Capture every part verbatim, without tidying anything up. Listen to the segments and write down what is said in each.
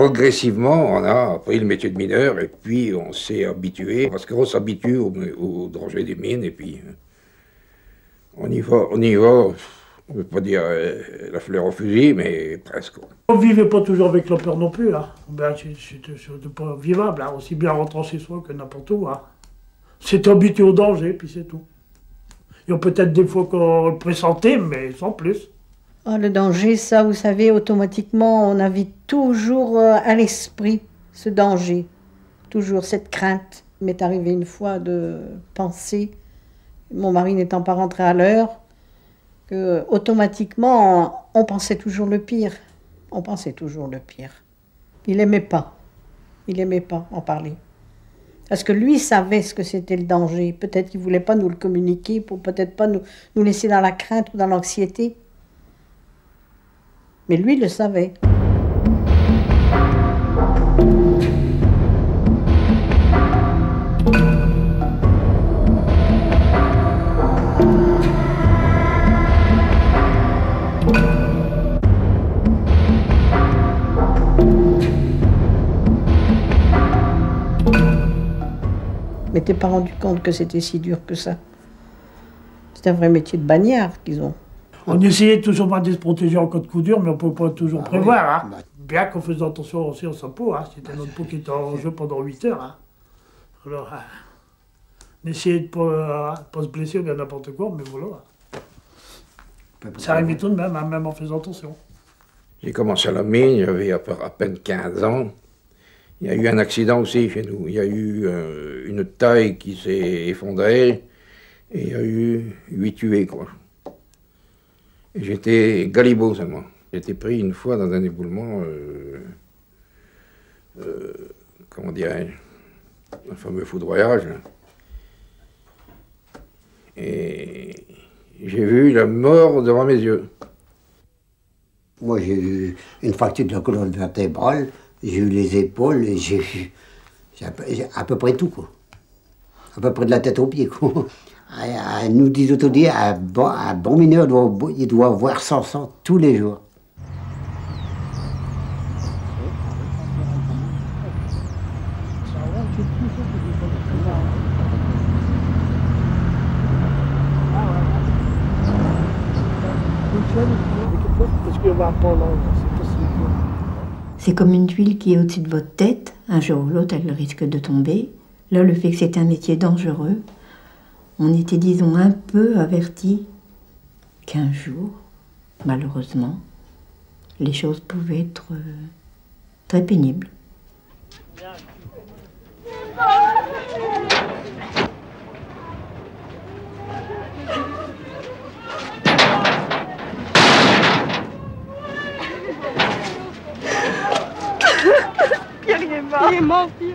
progressivement, on a appris le métier de mineur et puis on s'est habitué, parce qu'on s'habitue au, au danger des mines et puis on y va, on y va, on ne veut pas dire euh, la fleur au fusil, mais presque. On ne vivait pas toujours avec la peur non plus, hein. Ben, c'était pas vivable, hein. Aussi bien rentrant chez soi que n'importe où. Hein. C'est habitué au danger, puis c'est tout. Il y a peut-être des fois qu'on le pressentait, mais sans plus. Oh, le danger, ça, vous savez, automatiquement, on avait toujours à l'esprit ce danger. Toujours cette crainte. Il m'est arrivé une fois de penser, mon mari n'étant pas rentré à l'heure, que automatiquement, on pensait toujours le pire. On pensait toujours le pire. Il n'aimait pas. Il n'aimait pas en parler. Parce que lui savait ce que c'était le danger. Peut-être qu'il ne voulait pas nous le communiquer, pour peut-être pas nous, nous laisser dans la crainte ou dans l'anxiété. Mais lui le savait. Je m'étais pas rendu compte que c'était si dur que ça. C'est un vrai métier de bagnard qu'ils ont. On essayait toujours pas de se protéger en cas de coup dur, mais on ne peut pas toujours ah prévoir. Oui. Hein. Bien qu'on faisait attention aussi à sa peau. Hein. C'était notre peau qui était en jeu pendant huit heures. Hein. Alors, hein, on essayait de ne pas, euh, pas se blesser ou bien n'importe quoi, mais voilà. Ça arrivait tout de même, hein, même en faisant attention. J'ai commencé à la mine, j'avais à, à peine quinze ans. Il y a eu un accident aussi chez nous. Il y a eu euh, une taille qui s'est effondrée et il y a eu huit tués, quoi. J'étais galibot seulement. J'ai été pris une fois dans un éboulement, euh, euh, comment dirais-je, un fameux foudroyage. Et j'ai vu la mort devant mes yeux. Moi, j'ai eu une fracture de la colonne vertébrale, j'ai eu les épaules et j'ai eu à peu près tout, quoi. À peu près de la tête aux pieds, quoi. Nous disent autodire, un bon, un bon mineur, doit, il doit voir cent sang tous les jours. C'est comme une tuile qui est au-dessus de votre tête. Un jour ou l'autre, elle risque de tomber. Là, le fait que c'est un métier dangereux, on était, disons, un peu avertis qu'un jour, malheureusement, les choses pouvaient être euh, très pénibles. Pierre, il est mort. Il est mort, Pierre.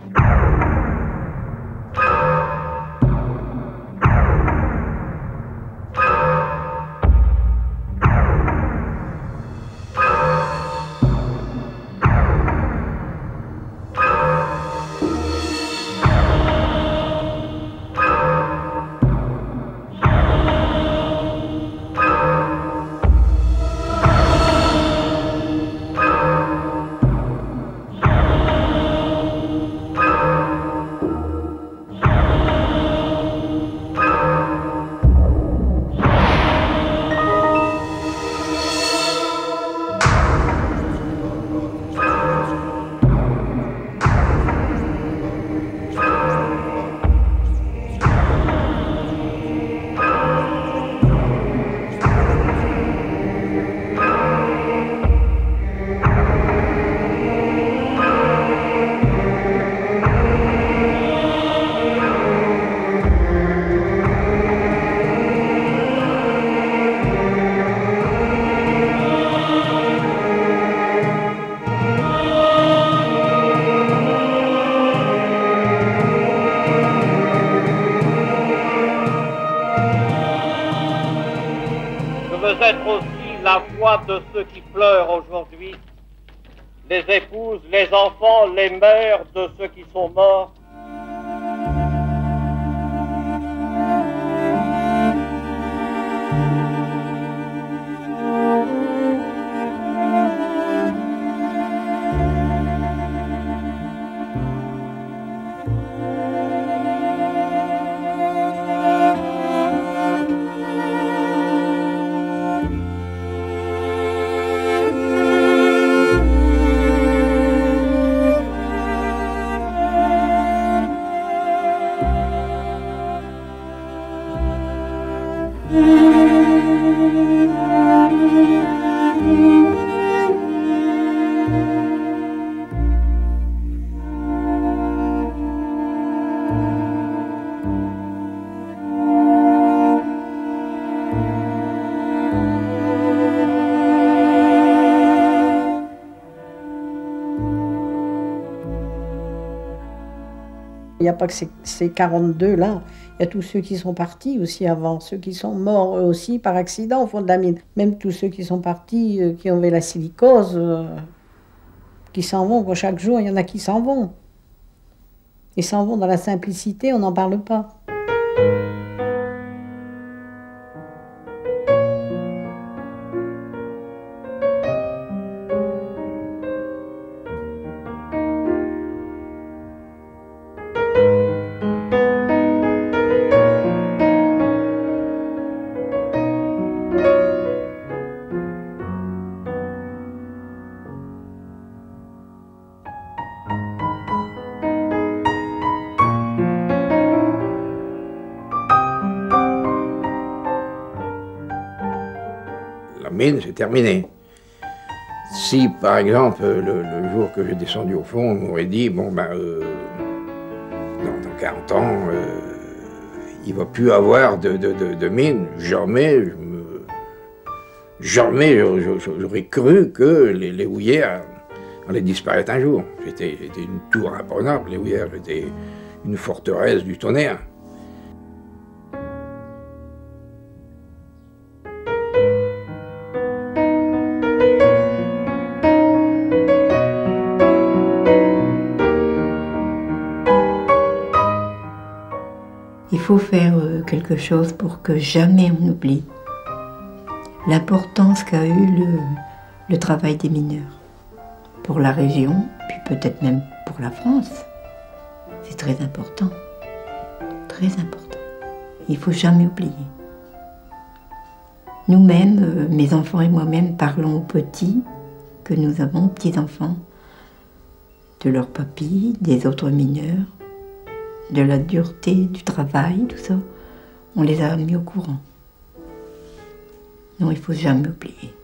Être aussi la voix de ceux qui pleurent aujourd'hui, les épouses, les enfants, les mères de ceux qui sont morts. Il n'y a pas que ces, ces quarante-deux là, il y a tous ceux qui sont partis aussi avant, ceux qui sont morts eux aussi par accident au fond de la mine. Même tous ceux qui sont partis, euh, qui ont eu la silicose, euh, qui s'en vont, quoi. Chaque jour il y en a qui s'en vont. Ils s'en vont dans la simplicité, on n'en parle pas. La mine, c'est terminé. Si, par exemple, le, le jour que j'ai descendu au fond, on m'aurait dit, bon, ben, euh, dans, dans quarante ans, euh, il ne va plus avoir de, de, de, de mine, jamais, je me, jamais j'aurais cru que les, les houillères allaient disparaître un jour. C'était une tour imprenable, les houillères, c'était une forteresse du tonnerre. Il faut faire quelque chose pour que jamais on oublie l'importance qu'a eu le, le travail des mineurs pour la région, puis peut-être même pour la France. C'est très important, très important. Il ne faut jamais oublier. Nous-mêmes, mes enfants et moi-même, parlons aux petits que nous avons, petits-enfants, de leurs papis, des autres mineurs, de la dureté du travail, tout ça, on les a mis au courant. Non, il ne faut jamais oublier.